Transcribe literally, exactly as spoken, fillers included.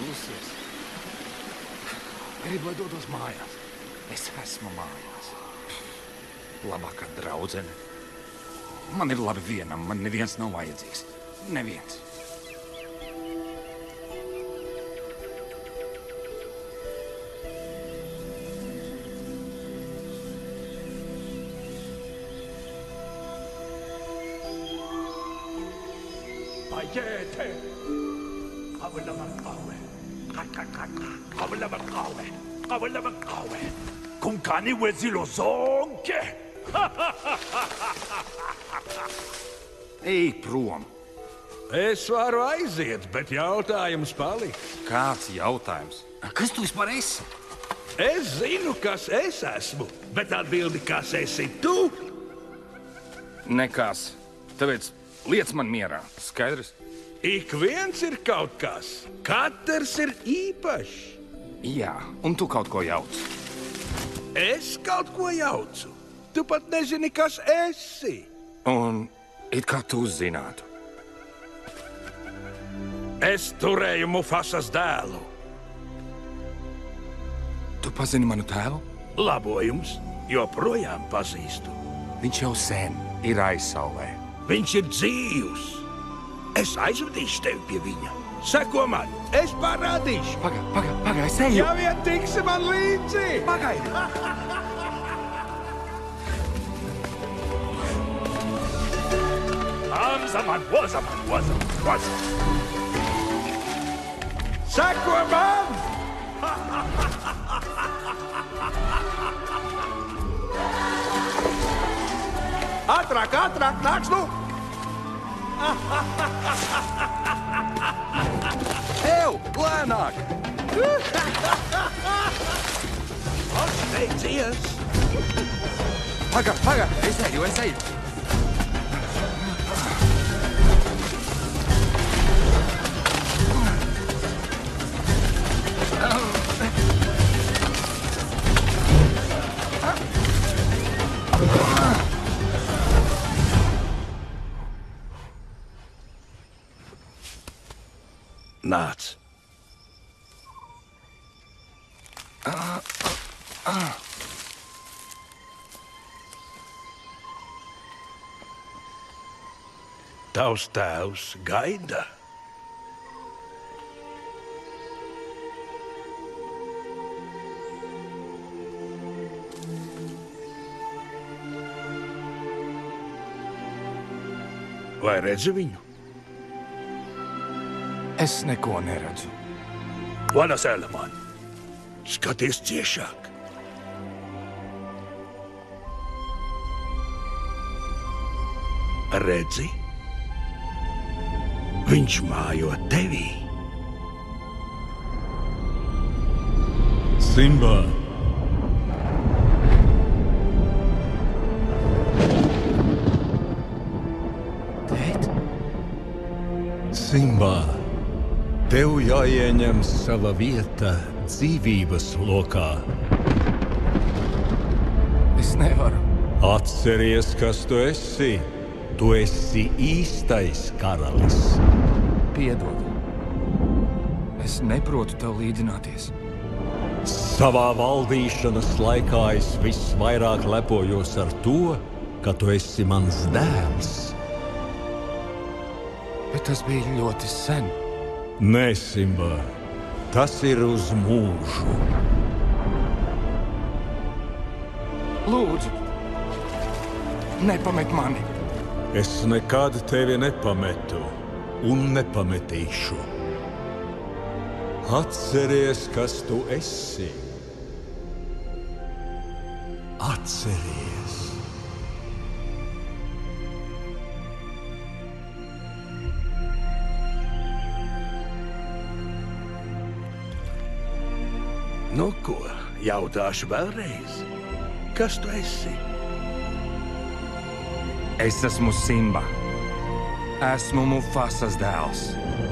vīlusies. Gribu, lai dodos mājās. Es esmu mājās. Labākā draudzene. Man ir labi vienam, man neviens nav vajadzīgs. Neviens. Pajete! Kavalaman kawe. Kat kat kat. Kavalaman kawe. Kavalaman kawe. Kung kani wezilo zonke. Ej prom. Es varu aiziet, bet jautājums paliks. Kāds jautājums? Kas tu vispār esi? Es zinu, kas es esmu, bet atbildi, kas esi tu? Nekas. Tāpēc liec man mierā. Skaidrs? Ik viens ir kaut kas. Katrs ir īpašs. Jā, un tu kaut ko jauc. Es kaut ko jaucu. Tu pat nezini, kas esi. Un it kā tu zinātu. Es turēju Mufasas dēlu. Tu pazini manu tēvu? Labojums, joprojām pazīstu. Viņš jau sen ir aizsaulē. Viņš ir dzīvs. Es aizvedīšu tevi pie viņa. Seko man, es parādīšu. Paga, paga, paga, es eju. Ja vien tiksi man līdzi. Pagaidi. Amzaman, wozaman, wozaman, wozaman. Seko man! Ātrāk, ātrāk, nāks nu! Ew, lēnāk! Atsteidzies! Paga, paga, es eju, es eju. Nāc. Tavs tēvs gaida. Vai redzi viņu? Es neko neredzu. Vanas Eleman, skaties ciešāk. Redzi? Viņš mājo tevī. Simba! Tēt? Simba! Tev jāieņem sava vieta dzīvības lokā. Es nevaru. Atceries, kas tu esi. Tu esi īstais karalis. Piedod. Es neprotu tev līdzināties. Savā valdīšanas laikā es visvairāk lepojos ar to, ka tu esi mans dēls. Bet tas bija ļoti sen. Nē, Simba, tas ir uz mūžu. Lūdzu, nepamet mani. Es nekad tevi nepametu un nepametīšu. Atceries, kas tu esi. Atceries. Nu ko, jautāšu vēlreiz. Kas tu esi? Es esmu Simba. Esmu Mufasas dēls.